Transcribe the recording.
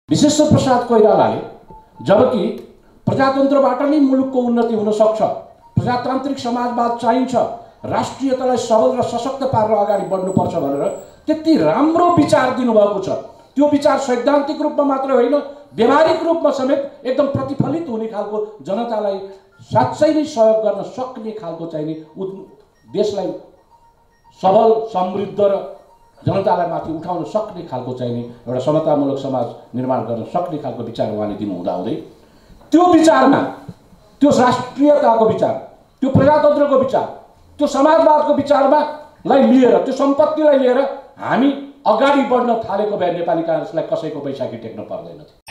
विश्वेश्वर प्रसाद कोइरालाले जबकि प्रजातन्त्रबाट नै मुलुकको उन्नति हुन सक्छ, प्रजातान्त्रिक समाजवाद चाहिन्छ, राष्ट्रियतालाई सबल र सशक्त पारेर अगाडि बढ्नुपर्छ भनेर त्यति राम्रो विचार दिनुभएको छ। त्यो विचार सैद्धान्तिक रूपमा मात्र होइन, व्यवहारिक रूपमा समेत एकदम प्रतिफलित हुने खालको, जनतालाई साँच्चै नै सहयोग गर्न सक्ने खालको चाहिने, देशलाई सबल समृद्ध र जनतालाई माथि उठाउन सक्ने खालको चाहिने एउटा समतामूलक समाज निर्माण गर्न सक्ने खालको विचार उहाँले दिनु हुँदाहुँदै त्यो विचारमा, त्यो राष्ट्रियताको विचार, त्यो प्रजातन्त्रको विचार, त्यो समाजवादको विचारमा लिएर, त्यो सम्पत्तिलाई लिएर हामी अगाडि बढ्न थालेको भए नेपाली कांग्रेसलाई कसैको बैशाखी टेक्न पर्दैन।